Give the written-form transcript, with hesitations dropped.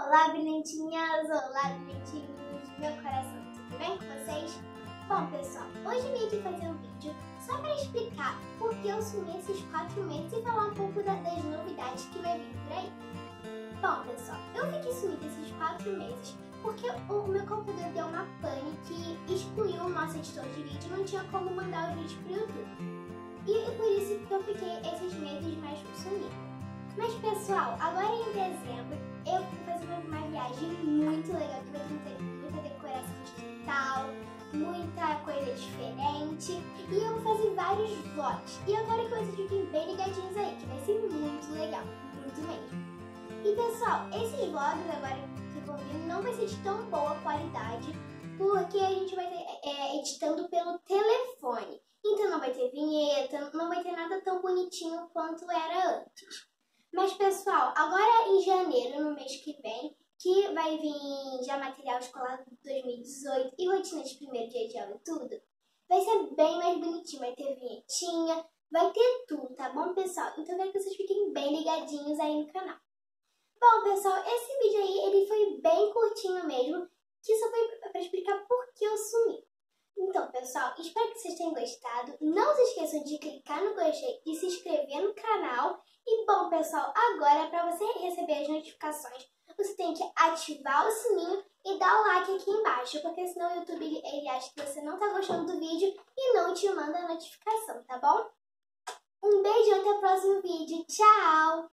Olá, brilhantinhas! Olá, brilhantinhos do meu coração! Tudo bem com vocês? Bom, pessoal, hoje eu vim aqui fazer um vídeo só para explicar por que eu sumi esses 4 meses e falar um pouco das novidades que vai vir por aí. Bom, pessoal, eu fiquei sumida esses 4 meses porque o meu computador deu uma pane que excluiu o nosso editor de vídeo e não tinha como mandar o vídeo pro YouTube. E por isso que eu fiquei esses meses mais sumida. Mas, pessoal, agora em dezembro eu fui fazer uma viagem muito legal que vai ter muita decoração digital, muita coisa diferente e eu vou fazer vários vlogs. E eu quero que vocês fiquem bem ligadinhos aí, que vai ser muito legal, muito mesmo. E, pessoal, esses vlogs agora que vão vir não vai ser de tão boa qualidade porque a gente vai ter editando pelo telefone. Então não vai ter vinheta, não vai ter nada tão bonitinho quanto era antes. Mas, pessoal, agora em janeiro, no mês que vem, que vai vir já material escolar 2018 e rotina de primeiro dia de aula e tudo, vai ser bem mais bonitinho, vai ter vinhetinha, vai ter tudo, tá bom, pessoal? Então eu quero que vocês fiquem bem ligadinhos aí no canal. Bom, pessoal, esse vídeo aí, ele foi bem curtinho mesmo, que só foi para explicar por que eu sumi. Então, pessoal, espero que vocês tenham gostado. Não se esqueçam de clicar no gostei e se inscrever no canal. E, bom, pessoal, agora, para você receber as notificações, você tem que ativar o sininho e dar o like aqui embaixo, porque senão o YouTube ele acha que você não está gostando do vídeo e não te manda a notificação, tá bom? Um beijo e até o próximo vídeo. Tchau!